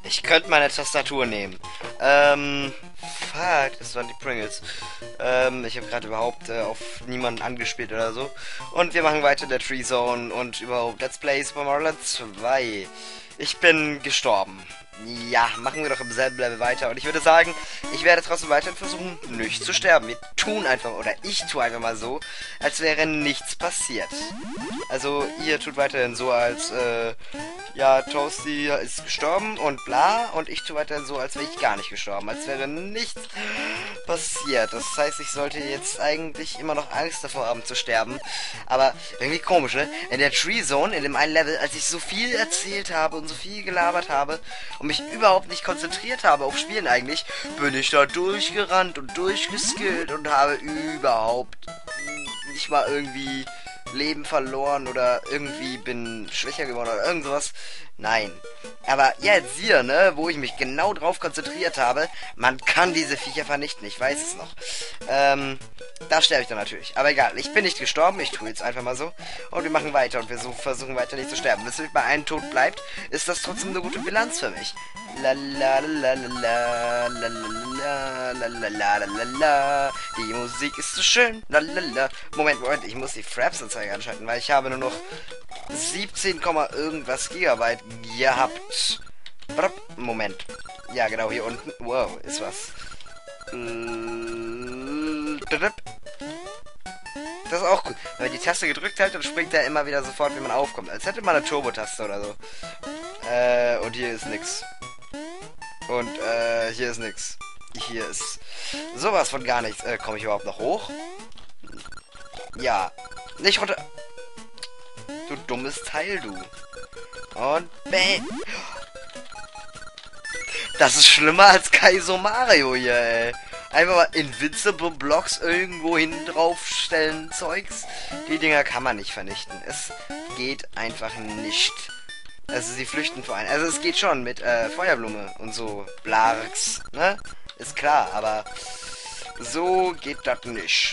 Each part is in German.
Ich könnte meine Tastatur nehmen. Fuck, das waren die Pringles. Ich habe gerade überhaupt auf niemanden angespielt oder so. Und wir machen weiter in der Tree Zone und überhaupt Let's Play Super Mario Land 2. Ich bin gestorben. Ja, machen wir doch im selben Level weiter. Und ich würde sagen, ich werde trotzdem weiterhin versuchen, nicht zu sterben. Wir tun einfach, oder ich tue einfach mal so, als wäre nichts passiert. Also, ihr tut weiterhin so, als, ja, Toasty ist gestorben und bla. Und ich tue weiterhin so, als wäre ich gar nicht gestorben. Als wäre nichts passiert. Das heißt, ich sollte jetzt eigentlich immer noch Angst davor haben zu sterben. Aber irgendwie komisch, ne? In der Tree Zone, in dem einen Level, als ich so viel erzählt habe und so viel gelabert habe und mich überhaupt nicht konzentriert habe auf Spielen eigentlich, bin ich da durchgerannt und durchgeskillt und habe überhaupt nicht mal irgendwie Leben verloren oder irgendwie bin schwächer geworden oder irgend sowas. Nein. Aber jetzt hier, ne, wo ich mich genau drauf konzentriert habe, man kann diese Viecher vernichten, ich weiß es noch. Da sterbe ich dann natürlich. Aber egal, ich bin nicht gestorben, ich tue jetzt einfach mal so. Und wir machen weiter und wir versuchen weiter nicht zu sterben. Bis es bei einem Tod bleibt, ist das trotzdem eine gute Bilanz für mich. La la la la la la la la la la la la. Die Musik ist so schön. La la la. Moment, ich muss die Fraps-Anzeige anschalten, weil ich habe nur noch 17, irgendwas Gigabyte gehabt. Moment. Ja, genau, hier unten. Wow, ist was. Das ist auch gut. Wenn man die Taste gedrückt hält, dann springt er immer wieder sofort, wenn man aufkommt. Als hätte man eine Turbo-Taste oder so. Und hier ist nix. Und, hier ist nix. Hier ist sowas von gar nichts. Komme ich überhaupt noch hoch? Ja. Nicht runter. Du dummes Teil, du. Und bäh. Das ist schlimmer als Kaizo Mario hier, ey. Einfach mal Invincible Blocks irgendwo hin draufstellen, Zeugs. Die Dinger kann man nicht vernichten. Es geht einfach nicht. Also sie flüchten vor einem. Also es geht schon mit Feuerblume und so. Blarks, ne? Ist klar, aber so geht das nicht.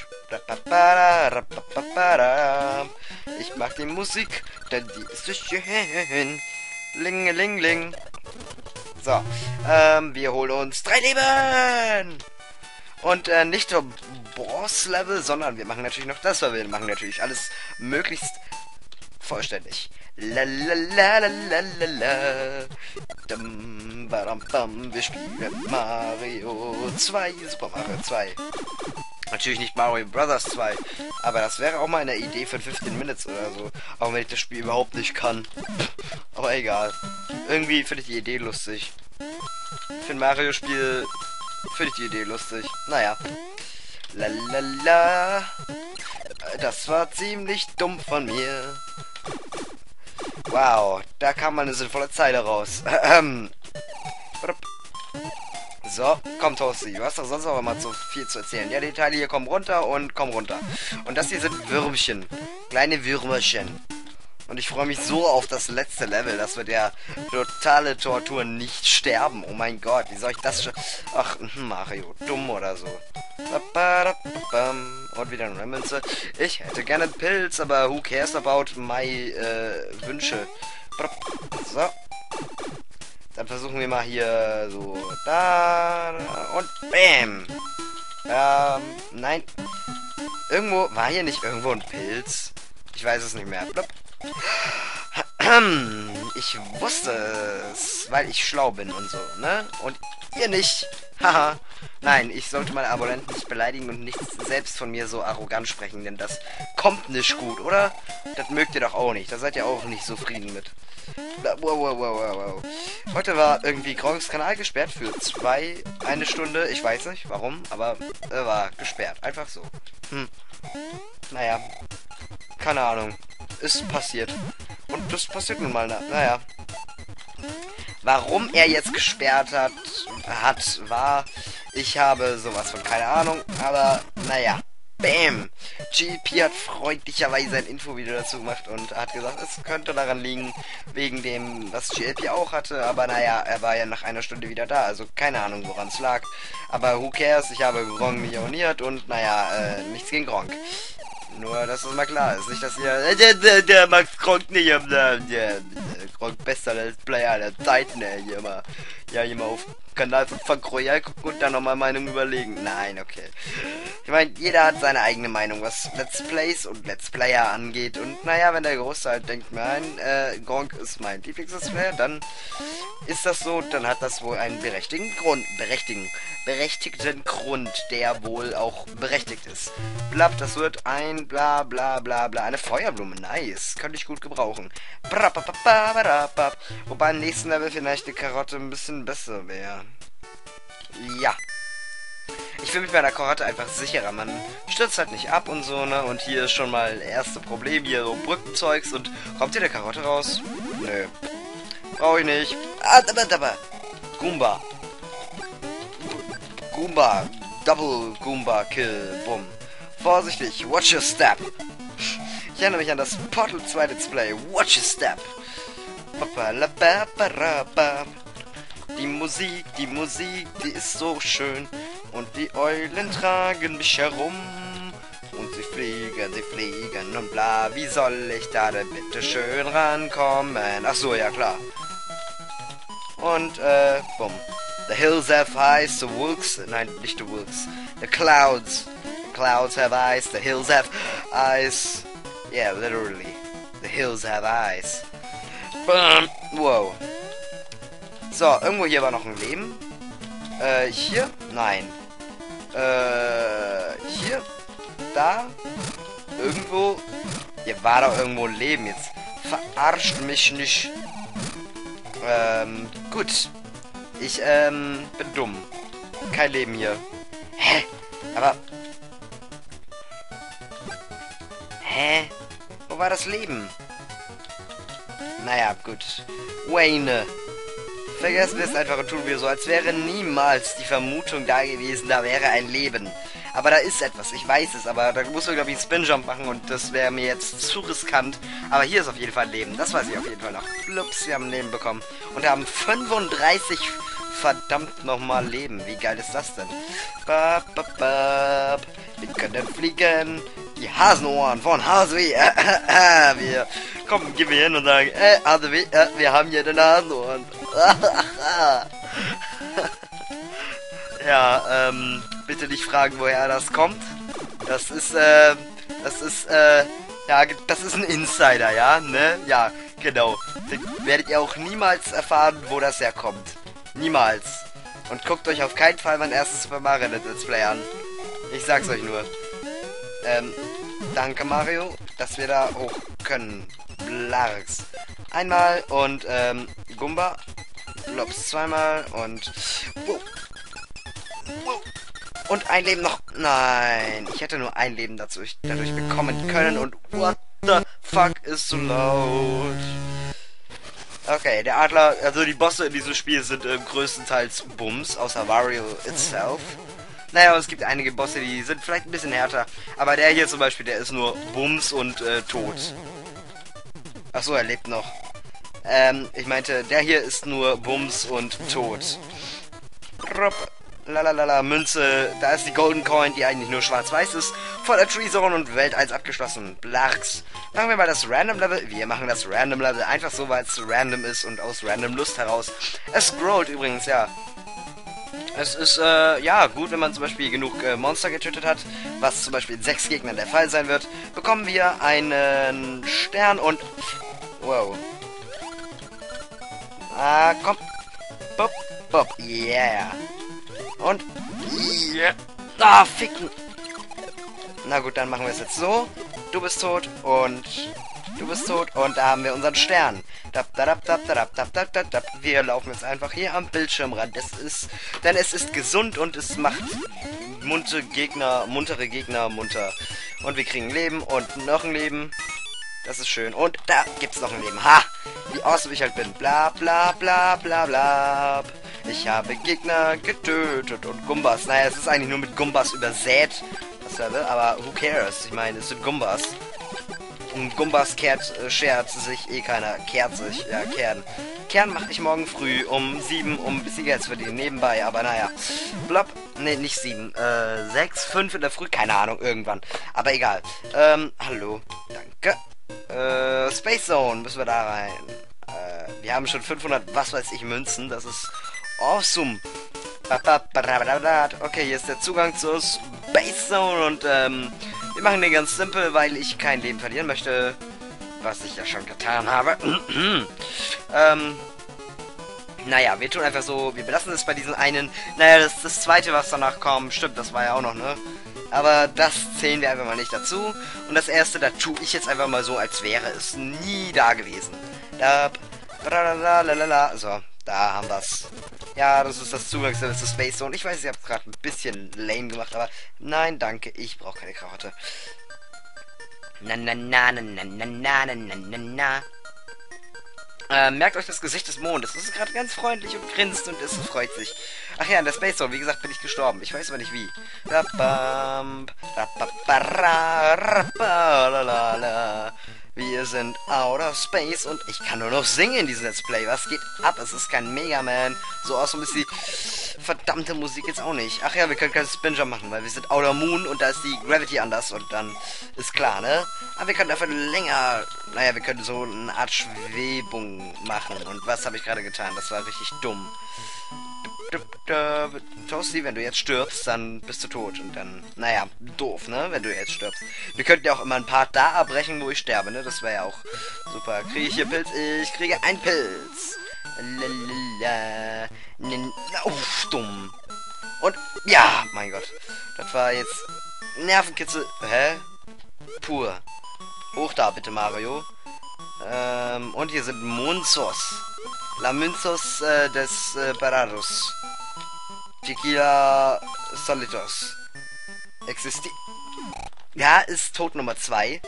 Ich mag die Musik, denn die ist so schön. Lingeling. So, wir holen uns 3 Leben! Und nicht nur Boss-Level, sondern wir machen natürlich noch das, weil wir machen natürlich alles möglichst vollständig. Lalalalalalala. Wir spielen Mario 2, Super Mario 2. Natürlich nicht Mario Brothers 2, aber das wäre auch mal eine Idee für 15 Minutes oder so. Auch wenn ich das Spiel überhaupt nicht kann. Aber egal. Irgendwie finde ich die Idee lustig. Für ein Mario-Spiel finde ich die Idee lustig. Naja. Lalala. Das war ziemlich dumm von mir. Wow, da kam mal eine sinnvolle Zeile raus. So, komm Toasty, du hast doch sonst auch immer so viel zu erzählen. Ja, die Teile hier kommen runter und kommen runter. Und das hier sind Würmchen. Kleine Würmerchen. Und ich freue mich so auf das letzte Level. Das wird ja totale Tortur, nicht sterben. Oh mein Gott, wie soll ich das schon... Ach, Mario, dumm oder so. Und wieder eine Münze. Ich hätte gerne einen Pilz, aber who cares about my Wünsche. So. Dann versuchen wir mal hier so da und bam. Nein. Irgendwo, war hier nicht irgendwo ein Pilz? Ich weiß es nicht mehr. Blop. Ich wusste es, weil ich schlau bin und so, ne? Und ihr nicht. Haha. Nein, ich sollte meine Abonnenten nicht beleidigen und nicht selbst von mir so arrogant sprechen, denn das kommt nicht gut, oder? Das mögt ihr doch auch nicht. Da seid ihr auch nicht zufrieden mit. Wow. Heute war irgendwie Gronks Kanal gesperrt für eine Stunde. Ich weiß nicht warum, aber er war gesperrt. Einfach so. Naja. Keine Ahnung. Ist passiert. Und das passiert nun mal. Naja. Warum er jetzt gesperrt war, ich habe sowas von keine Ahnung, aber naja. Bam! GLP hat freundlicherweise ein Infovideo dazu gemacht und hat gesagt, es könnte daran liegen, wegen dem, was GLP auch hatte, aber naja, er war ja nach einer Stunde wieder da, also keine Ahnung, woran es lag. Aber who cares, ich habe Gronk missioniert und naja, nichts gegen Gronk. Nur, dass das mal klar ist, nicht, dass ihr, der Max Gronk nicht, Gronk bester Let's Player aller Zeiten, hier mal Ja, hier mal auf Kanal von Funk Royal gucken und dann nochmal Meinung überlegen. Nein, okay. Ich meine, jeder hat seine eigene Meinung, was Let's Plays und Let's Player angeht. Und naja, wenn der Großteil halt denkt, nein, Gronk ist mein Lieblings-Let's Player, dann ist das so, dann hat das wohl einen berechtigten Grund, der wohl auch berechtigt ist. Blab, das wird ein bla bla bla bla, eine Feuerblume, nice, könnte ich gut gebrauchen. Wobei im nächsten Level vielleicht eine Karotte ein bisschen besser wäre. Ja. Ich fühle mich bei einer Karotte einfach sicherer, man stürzt halt nicht ab und so, ne, und hier ist schon mal das erste Problem, hier so Brückenzeugs und kommt hier der Karotte raus? Nö. Brauche ich nicht. Ah, dabba. Goomba. Goomba. Double Goomba Kill. Bumm. Vorsichtig. Watch your step. Ich erinnere mich an das Portal 2 Let's Play. Watch your step. Die Musik, die ist so schön. Und die Eulen tragen mich herum. Und sie fliegen und bla. Wie soll ich da denn bitte schön rankommen? Ach so, ja klar. Und, bumm. The hills have eyes, the wolves... Nein, nicht the wolves. The clouds. The clouds have eyes, the hills have eyes. Yeah, literally. The hills have eyes. Bam. Wow. So, irgendwo hier war noch ein Leben. Hier? Nein. Hier? Da? Irgendwo? Hier war doch irgendwo ein Leben jetzt. Verarscht mich nicht. Gut. Ich, bin dumm. Kein Leben hier. Hä? Aber... Hä? Wo war das Leben? Naja, gut. Wayne. Vergessen wir es einfach und tun wir so, als wäre niemals die Vermutung da gewesen, da wäre ein Leben. Aber da ist etwas, ich weiß es, aber da muss man, glaube ich, einen Spinjump machen und das wäre mir jetzt zu riskant. Aber hier ist auf jeden Fall ein Leben, das weiß ich auf jeden Fall noch. Flups, wir haben ein Leben bekommen. Und wir haben 35 verdammt nochmal Leben. Wie geil ist das denn? Wir können fliegen. Die Hasenohren von HSW. Wir kommen, gehen wir hin und sagen, HSW, wir haben hier den Hasenohren. Ja, bitte nicht fragen, woher das kommt. Das ist ja, das ist ein Insider, ja, ne? Ja, genau. Den werdet ihr auch niemals erfahren, wo das herkommt. Niemals. Und guckt euch auf keinen Fall mein erstes Super Mario Let's Play an. Ich sag's euch nur. Danke Mario, dass wir da hoch können. Blarks. Einmal und, Goomba. Flops zweimal und... Wow. Wow. Und ein Leben noch. Nein, ich hätte nur ein Leben dadurch bekommen können und what the fuck ist so laut? Okay, der Adler, also die Bosse in diesem Spiel sind größtenteils Bums, außer Wario itself. Naja, es gibt einige Bosse, die sind vielleicht ein bisschen härter, aber der hier zum Beispiel, der ist nur Bums und tot. Achso, er lebt noch. Ich meinte, der hier ist nur Bums und tot. Lalalala, Münze, da ist die Golden Coin, die eigentlich nur schwarz-weiß ist, vor der Tree Zone und Welt 1 abgeschlossen. Blarks. Machen wir mal das Random Level. Wir machen das Random Level einfach so, weil es random ist und aus random Lust heraus. Es scrollt übrigens, ja. Es ist, ja, gut, wenn man zum Beispiel genug Monster getötet hat, was zum Beispiel in 6 Gegnern der Fall sein wird, bekommen wir einen Stern und... Wow. Ah, komm. Bop, bop, yeah. Und... Yeah. Ah, ficken. Na gut, dann machen wir es jetzt so. Du bist tot und... Du bist tot und da haben wir unseren Stern. Wir laufen jetzt einfach hier am Bildschirmrand. Denn es ist gesund und es macht muntere Gegner munter. Und wir kriegen Leben und noch ein Leben. Das ist schön. Und da gibt's noch ein Leben. Ha! Wie awesome ich halt bin. Bla bla bla bla bla. Ich habe Gegner getötet und Gumbas. Naja, es ist eigentlich nur mit Gumbas übersät. Das Level, aber who cares? Ich meine, es sind Gumbas. Um Gumbas schert sich eh keiner. Kehrt sich. Ja, Kern. Kern mache ich morgen früh um 7, um ein bisschen Geld zu verdienen. Nebenbei, aber naja. Blob. Ne, nicht 7. 6, 5 in der Früh. Keine Ahnung, irgendwann. Aber egal. Hallo. Danke. Space Zone. Müssen wir da rein. Wir haben schon 500, was weiß ich, Münzen. Das ist Awesome. Okay, hier ist der Zugang zur Space Zone und wir machen den ganz simpel, weil ich kein Leben verlieren möchte. Was ich ja schon getan habe. Naja, wir tun einfach so, wir belassen es bei diesen einen. Naja, das zweite, was danach kommt, stimmt, das war ja auch noch, ne? Aber das zählen wir einfach mal nicht dazu. Und das erste, da tue ich jetzt einfach mal so, als wäre es nie da gewesen. So, da haben wir es. Ja, das ist das Zugangslevel zur Space Zone. Ich weiß, ich habe es gerade ein bisschen lame gemacht, aber nein, danke, ich brauche keine Krawatte. Na na na na na na na na na na. Merkt euch das Gesicht des Mondes. Das ist gerade ganz freundlich und grinst und es freut sich. Ach ja, in der Space Zone, wie gesagt, bin ich gestorben. Ich weiß aber nicht wie. Wir sind Outer Space und ich kann nur noch singen in diesem Let's Play. Was geht ab? Es ist kein Mega Man. So awesome ist die verdammte Musik jetzt auch nicht. Ach ja, wir können keinen Spinjump machen, weil wir sind Outer Moon und da ist die Gravity anders und dann ist klar, ne? Aber wir können einfach länger... Naja, wir können so eine Art Schwebung machen. Und was habe ich gerade getan? Das war richtig dumm. Toasty, wenn du jetzt stirbst, dann bist du tot. Und dann, naja, doof, ne? Wenn du jetzt stirbst. Wir könnten ja auch immer ein Part da abbrechen, wo ich sterbe, ne? Das wäre ja auch super. Kriege ich hier Pilz? Ich kriege einen Pilz. Lalala. Uff, dumm. Und, ja, mein Gott. Das war jetzt Nervenkitzel. Hä? Pur. Hoch da, bitte, Mario. Und hier sind Munzos. La Munzos des Parados. Tequila Solitos. Existiert. Ja, ist Tod Nummer 2.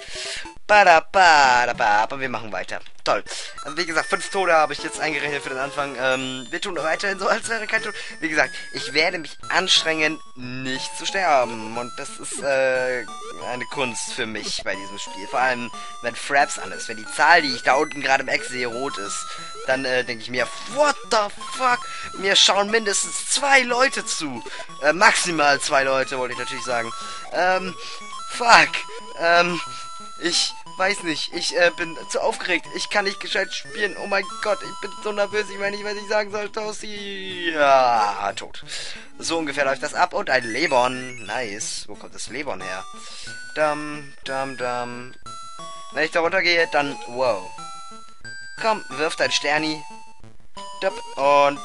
Aber wir machen weiter. Toll. Wie gesagt, 5 Tode habe ich jetzt eingerechnet für den Anfang. Wir tun weiterhin so, als wäre kein Tod. Wie gesagt, ich werde mich anstrengen, nicht zu sterben. Und das ist eine Kunst für mich bei diesem Spiel. Vor allem, wenn Fraps an ist. Wenn die Zahl, die ich da unten gerade im Eck sehe, rot ist. Dann denke ich mir, what the fuck? Mir schauen mindestens 2 Leute zu. Maximal 2 Leute, wollte ich natürlich sagen. Fuck. Ich weiß nicht. Ich bin zu aufgeregt. Ich kann nicht gescheit spielen. Oh mein Gott, ich bin so nervös. Ich weiß nicht, was ich sagen soll. Toasty. Ja, tot. So ungefähr läuft das ab. Und ein Lebon. Nice. Wo kommt das Lebon her? Dum. Wenn ich da runtergehe, dann... Wow. Komm, wirf dein Sterni. Und...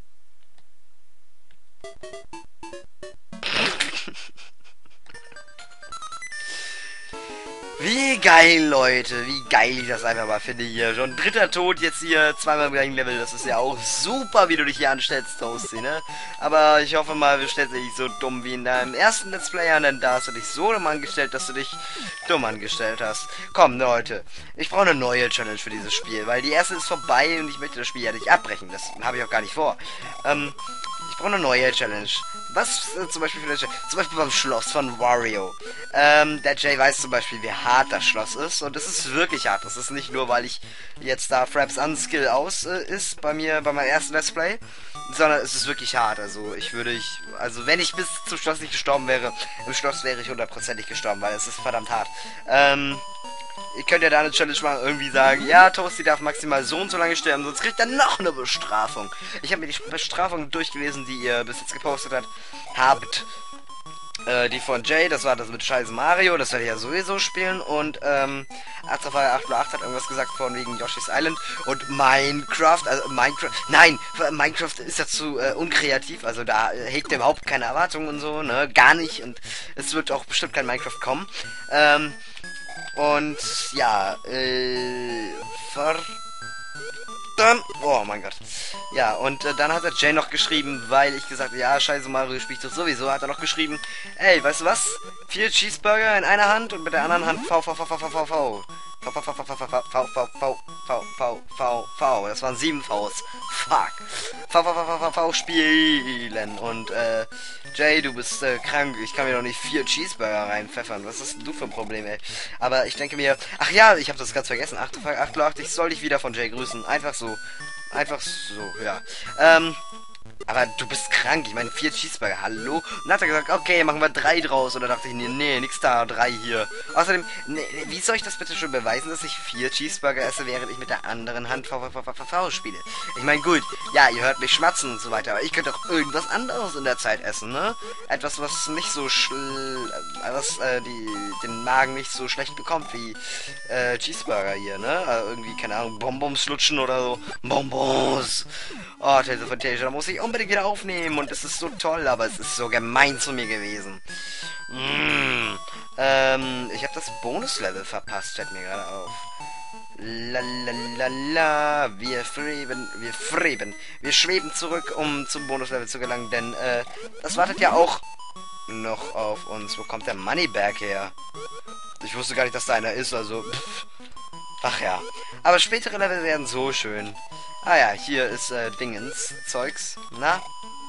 Wie geil, Leute. Wie geil ich das einfach mal finde hier. Schon 3. Tod, jetzt hier zweimal im gleichen Level. Das ist ja auch super, wie du dich hier anstellst, Toasty, ne? Aber ich hoffe mal, du stellst dich nicht so dumm wie in deinem ersten Let's Play an, denn da hast du dich so dumm angestellt, dass du dich dumm angestellt hast. Komm, Leute. Ich brauche eine neue Challenge für dieses Spiel, weil die erste ist vorbei und ich möchte das Spiel ja nicht abbrechen. Das habe ich auch gar nicht vor. Ich brauche eine neue Challenge. Was zum Beispiel für eine Challenge? Zum Beispiel beim Schloss von Wario. Der Jay weiß zum Beispiel, wie hart das Schloss ist. Und es ist wirklich hart. Das ist nicht nur, weil ich jetzt da Fraps Unskill aus ist bei meinem ersten Let's Play. Sondern es ist wirklich hart. Also also wenn ich bis zum Schloss nicht gestorben wäre, im Schloss wäre ich 100%ig gestorben, weil es ist verdammt hart. Ihr könnt ja da eine Challenge machen, irgendwie sagen, ja, Toasty darf maximal so und so lange sterben, sonst kriegt er noch eine Bestrafung. Ich habe mir die Bestrafung durchgelesen, die ihr bis jetzt gepostet habt. Die von Jay, das war das mit scheiß Mario, das werde ich ja sowieso spielen. Und, 808 hat irgendwas gesagt von wegen Yoshi's Island. Und Minecraft, Minecraft ist dazu unkreativ, also da hegt er überhaupt keine Erwartungen und so, ne, gar nicht. Und es wird auch bestimmt kein Minecraft kommen. Und ja, oh mein Gott. Ja, und dann hat der Jay noch geschrieben, weil ich gesagt habe, ja, scheiße, Mario spielt das sowieso, hat er noch geschrieben, ey, weißt du was? 4 Cheeseburger in einer Hand und mit der anderen Hand V. Das waren 7 Vs. Fuck. V spielen. Und, Jay, du bist krank. Ich kann mir doch nicht 4 Cheeseburger reinpfeffern. Was ist denn du für ein Problem, ey? Aber ich denke mir, ach ja, ich habe das ganz vergessen. 8, ich soll dich wieder von Jay grüßen. Einfach so, ja. Aber du bist krank. Ich meine, 4 Cheeseburger. Hallo? Und dann hat er gesagt, okay, machen wir 3 draus. Und da dachte ich, nee, nix da, 3 hier. Außerdem, nee, wie soll ich das bitte schon beweisen, dass ich 4 Cheeseburger esse, während ich mit der anderen Hand VVVVV spiele? Ich meine, gut, ja, ihr hört mich schmatzen und so weiter, aber ich könnte auch irgendwas anderes in der Zeit essen, ne? Etwas, was nicht so den Magen nicht so schlecht bekommt wie Cheeseburger hier, ne? Also irgendwie, keine Ahnung, Bonbons lutschen oder so. Bonbons! Oh, Tales of Fantasia, da muss ich unbedingt wieder aufnehmen und es ist so toll, aber es ist so gemein zu mir gewesen. Ich habe das Bonuslevel verpasst, fällt mir gerade auf. Lalalala, wir schweben zurück, um zum Bonuslevel zu gelangen, denn, das wartet ja auch noch auf uns. Wo kommt der Moneyberg her? Ich wusste gar nicht, dass da einer ist, also, pff. Ach ja. Aber spätere Level werden so schön. Ah ja, hier ist, Dingens, Zeugs. Na?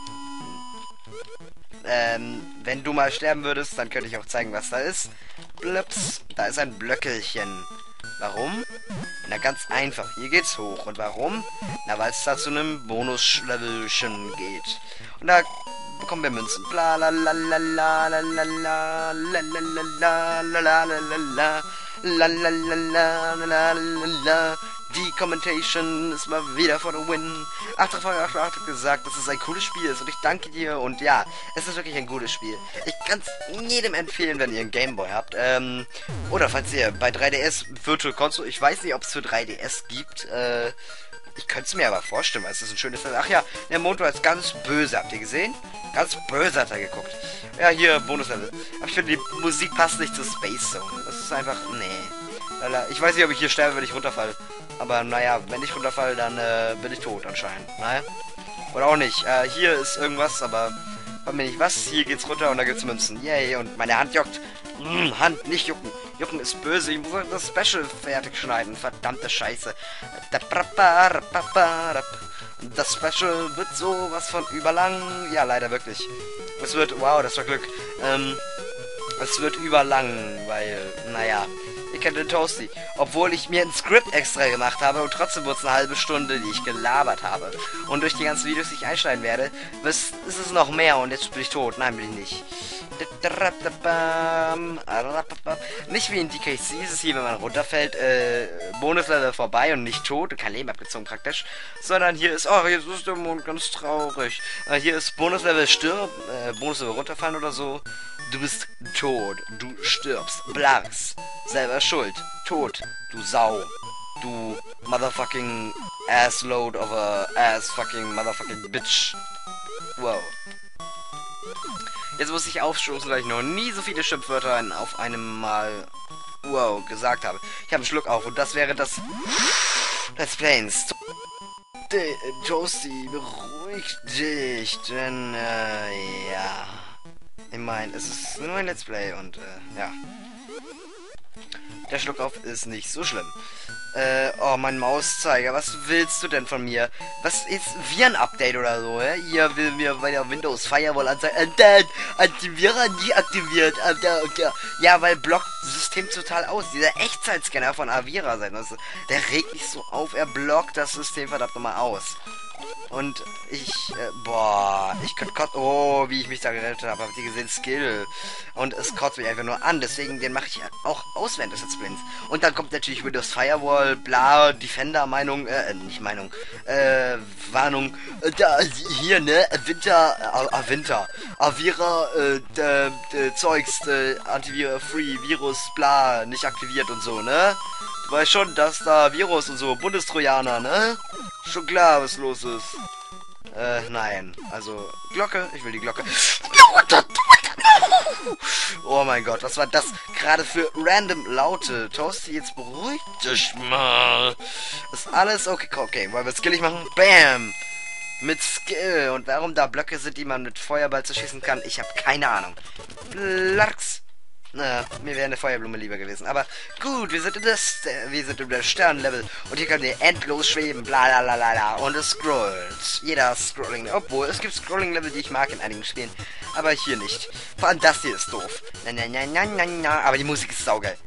Wenn du mal sterben würdest, dann könnte ich auch zeigen, was da ist. Blips, da ist ein Blöckelchen. Warum? Na, ganz einfach. Hier geht's hoch. Und warum? Na, weil es da zu einem Bonus-Levelchen geht. Und da bekommen wir Münzen. Bla la la la la la la la la la la la la la la la la. Die Commentation ist mal wieder for the win. 8 hat gesagt, dass es ein cooles Spiel ist und ich danke dir und ja, es ist wirklich ein gutes Spiel. Ich kann es jedem empfehlen, wenn ihr einen Gameboy habt. Oder falls ihr bei 3DS Virtual Console, ich weiß nicht, ob es für 3DS gibt, ich könnte es mir aber vorstellen, weil es ist ein schönes... Ach ja, der Mondo ist ganz böse, habt ihr gesehen? Ganz böse hat er geguckt. Ja, hier, Bonuslevel. Aber ich finde, die Musik passt nicht zur Space Zone. Das ist einfach... Nee. Ich weiß nicht, ob ich hier sterbe, wenn ich runterfalle. Aber naja, wenn ich runterfalle, dann bin ich tot anscheinend. Naja. Oder auch nicht. Hier ist irgendwas, aber... Frag mir nicht was. Hier geht's runter und da gibt's Münzen. Yay, und meine Hand juckt. Hand, nicht jucken. Jucken ist böse. Ich muss das Special fertig schneiden. Verdammte Scheiße. Das Special wird sowas von überlang. Ja, leider wirklich. Es wird... Wow, das war Glück. Es wird überlang, weil... Naja... Ihr kennt den Toasty. Obwohl ich mir ein Skript extra gemacht habe und trotzdem wurde es eine halbe Stunde, die ich gelabert habe. Und durch die ganzen Videos, die ich einschneiden werde, ist es noch mehr und jetzt bin ich tot. Nein, bin ich nicht. Nicht wie in DKC ist es hier, wenn man runterfällt, Bonuslevel vorbei und nicht tot, kein Leben abgezogen praktisch, sondern hier ist, oh, jetzt ist der Mond ganz traurig. Hier ist Bonuslevel Bonuslevel runterfallen oder so. Du bist tot, du stirbst, Blars, selber schuld, tot, du Sau, du motherfucking assload of a ass fucking motherfucking bitch. Wow. Jetzt muss ich aufstoßen, weil ich noch nie so viele Schimpfwörter auf einem Mal, wow, gesagt habe. Ich habe einen Schluck auf und das wäre das Let's Plays. Toasty, beruhig dich, denn, ja. Ich meine, es ist nur ein Let's Play und, ja. Der Schluckauf ist nicht so schlimm. Oh, mein Mauszeiger, was willst du denn von mir? Was ist Viren-Update oder so, Hier will mir bei der Windows Firewall anzeigen, Antivira nie aktiviert, ja, weil blockt das System total aus. Dieser Echtzeitscanner von Avira sein, also, der regt mich so auf, er blockt das System verdammt nochmal aus. Und ich, ich könnte kotzen. Oh, wie ich mich da gerettet habe. Habt ihr gesehen? Skill. Und es kotzt mich einfach nur an. Deswegen, den mache ich auch aus während des Let's Plays. Und dann kommt natürlich Windows Firewall, bla, Defender-Meinung, nicht Meinung, Warnung. Da, hier, ne? Winter. Avira, Zeugs, Antivir-Free, Virus, bla, nicht aktiviert und so, ne? Du weißt schon, dass da Virus und so, Bundestrojaner, ne? Schon klar, was los ist. Nein. Also, Glocke. Ich will die Glocke. Oh mein Gott, was war das gerade für random Laute? Toasty, jetzt beruhig dich mal. Ist alles okay. Okay, wollen wir skillig machen? Bam! Mit Skill. Und warum da Blöcke sind, die man mit Feuerball zerschießen kann, ich habe keine Ahnung. Blacks. Na, mir wäre eine Feuerblume lieber gewesen. Aber gut, wir sind in der Sternenlevel. Und hier könnt ihr endlos schweben. Bla la la la la. Und es scrollt. Jeder Scrolling. Obwohl, es gibt Scrolling-Level, die ich mag in einigen Spielen. Aber hier nicht. Vor allem das hier ist doof. Na, na, na, na, na, na. Aber die Musik ist saugeil.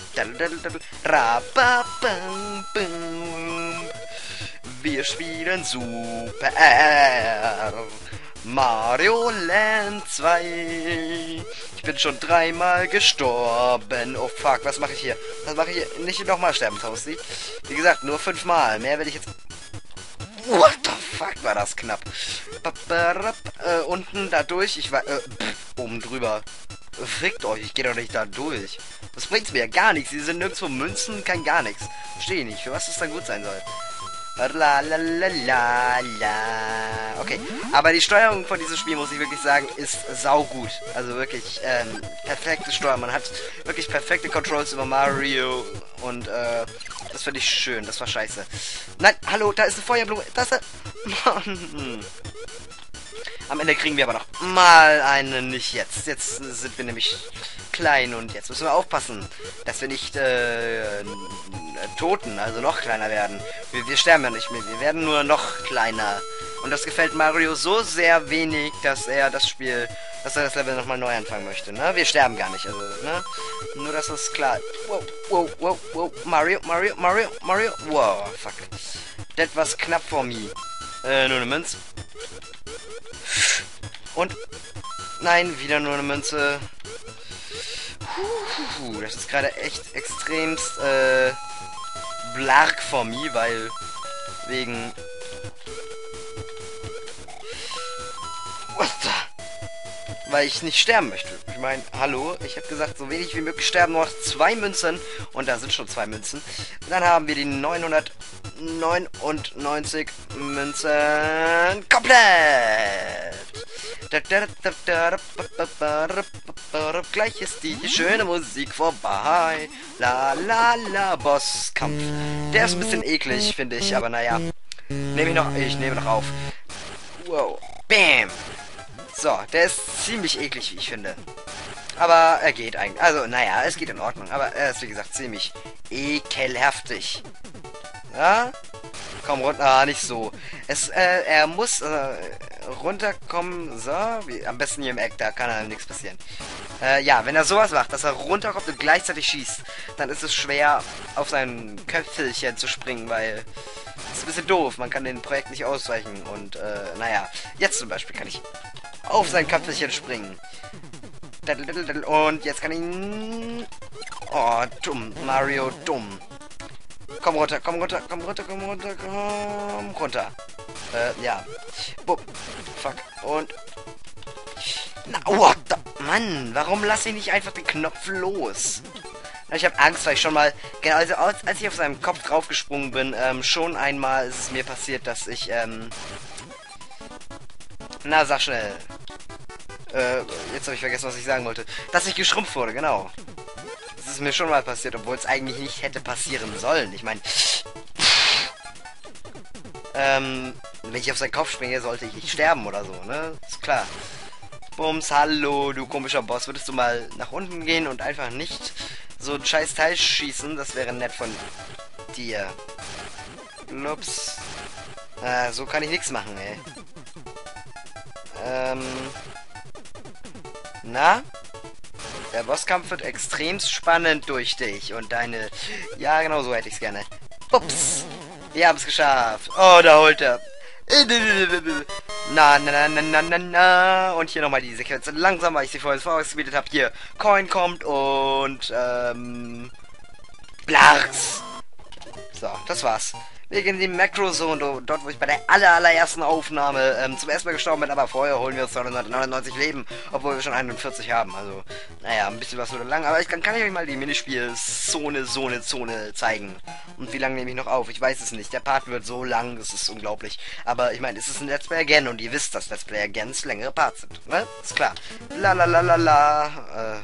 Wir spielen Super. Mario Land 2. Ich bin schon 3-mal gestorben. Oh fuck, was mache ich hier? Was mache ich hier? Nicht nochmal sterben, Toasty. Wie gesagt, nur 5-mal. Mehr werde ich jetzt... What the fuck, war das knapp. Unten da durch. Ich war... oben drüber. Fickt euch, ich gehe doch nicht da durch. Das bringt mir ja gar nichts. Die sind nirgendwo Münzen, kein gar nichts. Verstehe nicht, für was das dann gut sein soll. La la la la la. Okay, aber die Steuerung von diesem Spiel, muss ich wirklich sagen, ist saugut. Also wirklich perfekte Steuerung. Man hat wirklich perfekte Controls über Mario und das finde ich schön. Das war scheiße. Nein, hallo, da ist eine Feuerblume. Da ist Mann. Am Ende kriegen wir aber noch mal eine, nicht jetzt. Jetzt sind wir nämlich klein und jetzt müssen wir aufpassen, dass wir nicht toten, also noch kleiner werden. Wir sterben ja nicht mehr, wir werden nur noch kleiner. Und das gefällt Mario so sehr wenig, dass er das Level nochmal neu anfangen möchte, ne? Wir sterben gar nicht, also, ne? Nur, dass das klar... Wow, wow, wow, wow, Mario, wow, fuck. Das was knapp vor mir. Nur eine Münze. Und... Nein, wieder nur eine Münze. Das ist gerade echt extremst, blarg for me, weil wegen... Weil ich nicht sterben möchte. Ich meine, hallo, ich habe gesagt, so wenig wie möglich sterben, noch 2 Münzen. Und da sind schon 2 Münzen. Dann haben wir die 999 Münzen komplett. Gleich ist die schöne Musik vorbei. La la la, Bosskampf. Der ist ein bisschen eklig, finde ich, aber naja. Ich nehme noch auf. Wow. Bam. So, der ist ziemlich eklig, wie ich finde. Aber er geht eigentlich. Also, naja, es geht in Ordnung. Aber er ist, wie gesagt, ziemlich ekelhaftig. Ja? Komm runter. Ah, nicht so. Er muss runterkommen. So, am besten hier im Eck, da kann nichts passieren. Ja, wenn er sowas macht, dass er runterkommt und gleichzeitig schießt, dann ist es schwer, auf sein Köpfelchen zu springen, weil das ist ein bisschen doof. Man kann den Projekt nicht ausweichen. Und, naja, jetzt zum Beispiel kann ich auf sein Köpfelchen springen. Und jetzt kann ich... Oh, dumm. Mario, dumm. Komm runter, komm runter, komm runter, komm runter, komm runter. Ja. Bup. Fuck. Und... Na, what the... Mann, warum lasse ich nicht einfach den Knopf los? Ich habe Angst, weil ich schon mal... Genau, also als ich auf seinem Kopf draufgesprungen bin, schon einmal ist es mir passiert, dass ich, Na, sag schnell. Jetzt habe ich vergessen, was ich sagen wollte. Dass ich geschrumpft wurde, genau. Das ist mir schon mal passiert, obwohl es eigentlich nicht hätte passieren sollen. Ich meine... wenn ich auf seinen Kopf springe, sollte ich nicht sterben oder so, ne? Ist klar. Bums, hallo, du komischer Boss. Würdest du mal nach unten gehen und einfach nicht so ein scheiß Teil schießen? Das wäre nett von dir. Ups. So kann ich nichts machen, ey. Na? Der Bosskampf wird extrem spannend durch dich und deine... Ja, genau so hätte ich es gerne. Ups. Wir haben es geschafft. Oh, da holt er. Na, na, na, na, na, na, na. Und hier nochmal die Sequenz langsam, weil ich sie vorher vorausgebildet habe. Hier, Coin kommt und, Blarks. So, das war's. Wir gehen in die Macro-Zone, dort wo ich bei der allerersten Aufnahme zum ersten Mal gestorben bin, aber vorher holen wir uns 999 Leben, obwohl wir schon 41 haben. Also, naja, ein bisschen was oder lang, aber kann ich euch mal die Minispiel-Zone zeigen. Und wie lange nehme ich noch auf? Ich weiß es nicht. Der Part wird so lang, das ist unglaublich. Aber ich meine, es ist ein Let's Play Again und ihr wisst, dass Let's Play Agains längere Parts sind. Ne? Ist klar. La la la la la.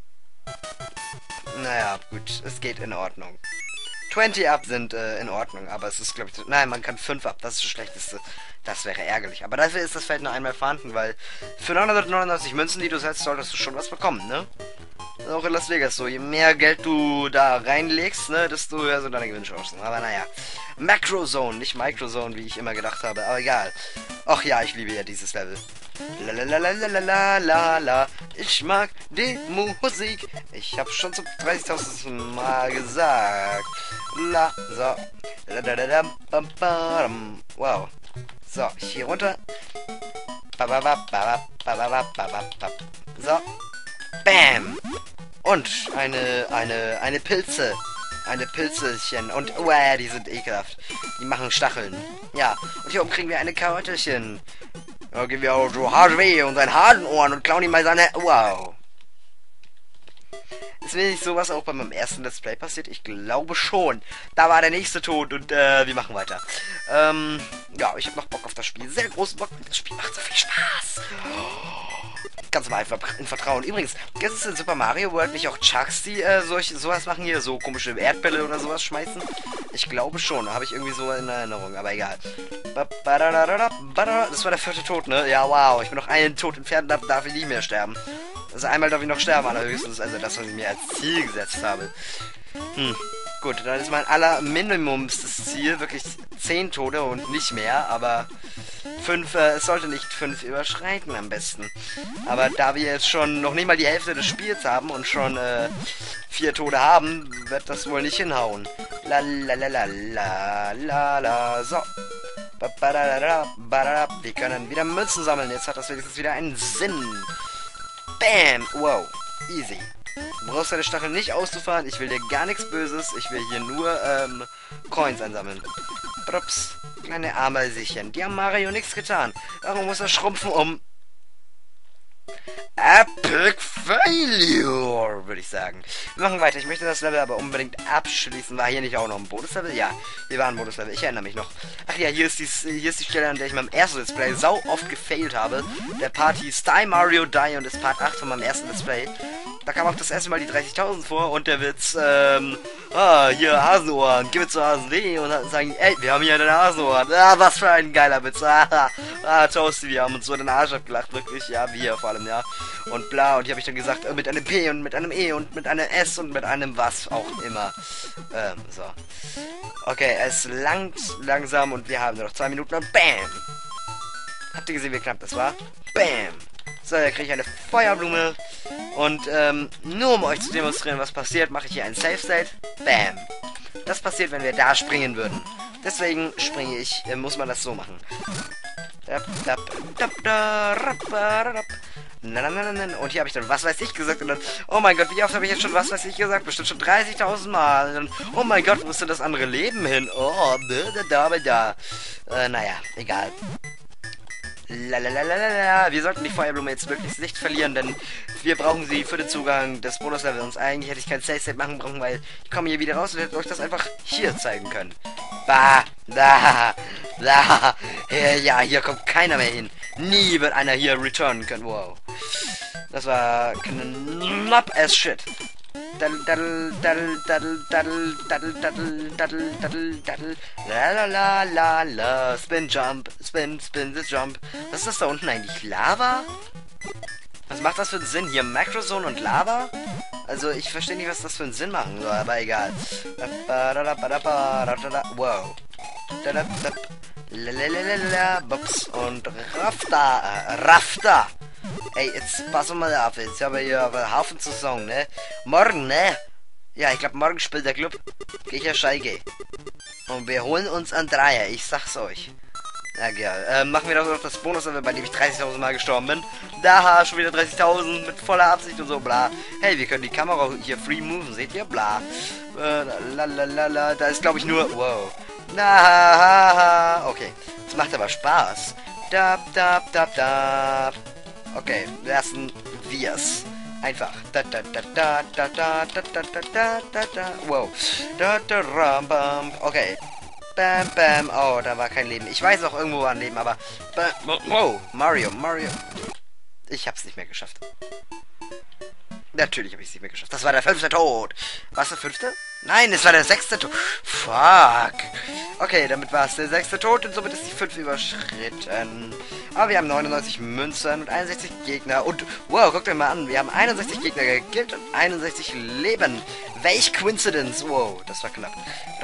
Naja, gut, es geht in Ordnung. 20 up sind in Ordnung, aber es ist, glaube ich... Nein, man kann 5 up, das ist das Schlechteste. Das wäre ärgerlich. Aber dafür ist das Feld nur einmal vorhanden, weil für 999 Münzen, die du setzt, solltest du schon was bekommen, ne? Auch in Las Vegas so. Je mehr Geld du da reinlegst, ne, desto höher sind deine Gewinnchancen. Aber naja. Macro-Zone, nicht Micro-Zone, wie ich immer gedacht habe, aber egal. Ach ja, ich liebe ja dieses Level. Lalalalalalala, ich mag die Musik. Ich hab schon zum 30.000. Mal gesagt. La, so. Wow. So, hier runter. So. Bam. Und eine Pilze. Eine Pilzelchen. Und, die sind ekelhaft. Die machen Stacheln. Ja. Und hier oben kriegen wir eine Karottelchen. Da gehen wir auch so hart weh und seinen Hasenohren und klauen ihm mal seine... Wow. Ist mir nicht sowas auch bei meinem ersten Let's Play passiert? Ich glaube schon. Da war der nächste tot und wir machen weiter. Ja, ich habe noch Bock auf das Spiel. Sehr großen Bock. Das Spiel macht so viel Spaß. Ganz mal einfach in Vertrauen. Übrigens, gibt es in Super Mario World nicht auch Chucks, die sowas machen hier? So komische Erdbälle oder sowas schmeißen? Ich glaube schon. Habe ich irgendwie so in Erinnerung. Aber egal. Das war der 4. Tod, ne? Ja, wow. Ich bin noch einen Tod entfernt, darf ich nie mehr sterben. Also einmal darf ich noch sterben, allerhöchstens. Also das, was ich mir als Ziel gesetzt habe. Gut, dann ist mein allerminimumstes Ziel wirklich 10 Tode und nicht mehr, aber 5, es sollte nicht 5 überschreiten am besten. Aber da wir jetzt schon noch nicht mal die Hälfte des Spiels haben und schon 4 Tode haben, wird das wohl nicht hinhauen. La la la la la la la. So. Wir können wieder Münzen sammeln. Jetzt hat das wenigstens wieder einen Sinn. Bam! Wow. Easy. Du brauchst deine Stacheln nicht auszufahren. Ich will dir gar nichts Böses. Ich will hier nur Coins einsammeln. Props. Kleine Ameisechen. Die haben Mario nichts getan. Warum muss er schrumpfen um... Epic Failure, würde ich sagen. Wir machen weiter. Ich möchte das Level aber unbedingt abschließen. War hier nicht auch noch ein Bonuslevel? Ja, hier war ein Bonuslevel. Ich erinnere mich noch. Ach ja, hier ist die Stelle, an der ich meinem ersten Let's Play sau oft gefailt habe. Der Part hieß Die Mario Die und ist Part 8 von meinem ersten Let's Play. Da kam auch das erste Mal die 30.000 vor und der Witz, hier Hasenohren, gib mir zu HSW und dann sagen, ey, wir haben hier deine Hasenohren. Was für ein geiler Witz. Toasty, wir haben uns so in den Arsch abgelacht, wirklich, ja, wir vor allem, ja. Und bla, und hier habe ich dann gesagt, mit einem P und mit einem E und mit einem S und mit einem was auch immer. So. Okay, es langt langsam und wir haben nur noch 2 Minuten und BAM! Habt ihr gesehen, wie knapp das war? BAM! So, da kriege ich eine Feuerblume. Und nur um euch zu demonstrieren, was passiert, mache ich hier ein Safe State. Bam. Das passiert, wenn wir da springen würden. Deswegen springe ich, muss man das so machen. Und hier habe ich dann was weiß ich gesagt und dann, oh mein Gott, wie oft habe ich jetzt schon was weiß ich gesagt? Bestimmt schon 30.000 Mal. Und dann, oh mein Gott, wo ist denn das andere Leben hin? Oh, naja, egal. Lalalala. Wir sollten die Feuerblume jetzt möglichst nicht verlieren, denn wir brauchen sie für den Zugang des Bonuslevels. Eigentlich hätte ich kein Save State machen brauchen, weil ich komme hier wieder raus und hätte euch das einfach hier zeigen können. Ja, hier kommt keiner mehr hin. Nie wird einer hier returnen können. Wow. Das war knapp as shit. La spin jump, spin this jump. Was ist das da unten eigentlich? Lava? Was macht das für einen Sinn? Hier Macrozone und Lava? Also ich verstehe nicht, was das für einen Sinn machen soll, aber egal. Wow. Box und Rafter. Ey, jetzt pass mal auf, jetzt haben wir hier einen Haufen zu sagen, ne? Morgen, ne? Ja, ich glaube, morgen spielt der Club gegen Schalke. Und wir holen uns einen Dreier, ich sag's euch. Na ja, machen wir doch noch das Bonus-Level, bei dem ich 30.000 Mal gestorben bin. Da, schon wieder 30.000 mit voller Absicht und so, bla. Hey, wir können die Kamera hier free moven, seht ihr? Bla. Da ist, glaube ich, nur... Wow. Okay, das macht aber Spaß. Okay, lassen wir's. Einfach. Wow. Okay. Bam, bam. Oh, da war kein Leben. Ich weiß auch, irgendwo war ein Leben, aber... Wow. Mario. Ich hab's nicht mehr geschafft. Natürlich habe ich es nicht mehr geschafft. Das war der 5. Tod. Was der 5.? Nein, es war der 6. Tod. Fuck. Okay, damit war es der 6. Tod und somit ist die 5 überschritten. Aber wir haben 99 Münzen und 61 Gegner. Und, wow, guckt euch mal an. Wir haben 61 Gegner gekillt und 61 Leben. Welch Coincidence. Wow, das war knapp.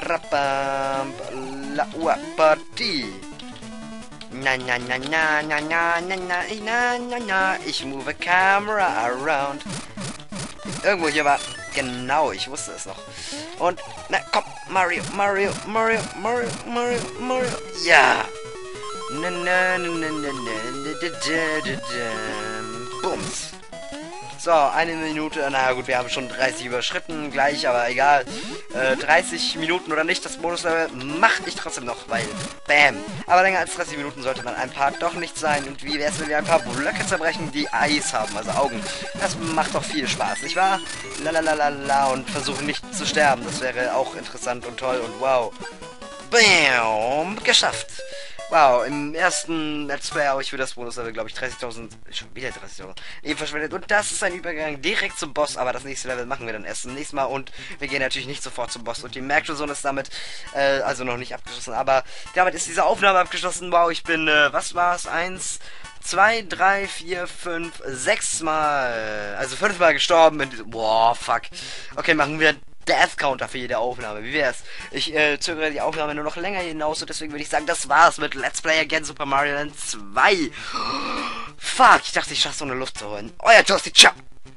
Ich move a camera around. Irgendwo hier war... Genau, ich wusste es noch. Und, na komm, Mario. Ja. Bums. So, 1 Minute, naja gut, wir haben schon 30 überschritten, gleich, aber egal. 30 Minuten oder nicht, das Bonuslevel mache ich trotzdem noch, weil, bam. Aber länger als 30 Minuten sollte dann ein Part doch nicht sein. Und wie wäre es, wenn wir ein paar Blöcke zerbrechen, die Eis haben, also Augen. Das macht doch viel Spaß, nicht wahr? Lalalala, und versuchen nicht zu sterben, das wäre auch interessant und toll und wow. Bam, geschafft. Wow, im ersten Let's Play habe ich für das Bonuslevel, glaube ich, 30.000, schon wieder 30.000, eben verschwendet. Und das ist ein Übergang direkt zum Boss, aber das nächste Level machen wir dann erst zum nächsten Mal. Und wir gehen natürlich nicht sofort zum Boss. Und die Merkzone ist damit, also noch nicht abgeschlossen, aber damit ist diese Aufnahme abgeschlossen. Wow, ich bin, was war's? 1, 2, 3, 4, 5, 6 Mal, also 5 Mal gestorben in diesem, boah, fuck. Okay, machen wir Death Counter für jede Aufnahme. Wie wär's? Ich zögere die Aufnahme nur noch länger hinaus und deswegen würde ich sagen, das war's mit Let's Play Again Super Mario Land 2. Fuck, ich dachte, ich schaffe so eine Luft zu holen. Euer Toasty, ciao!